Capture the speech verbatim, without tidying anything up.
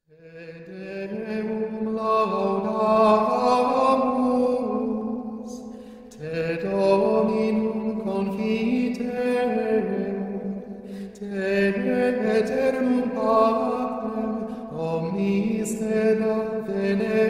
Deum laudamus, te Dominum confitere, te eternum Patrem, omnis et benedictum,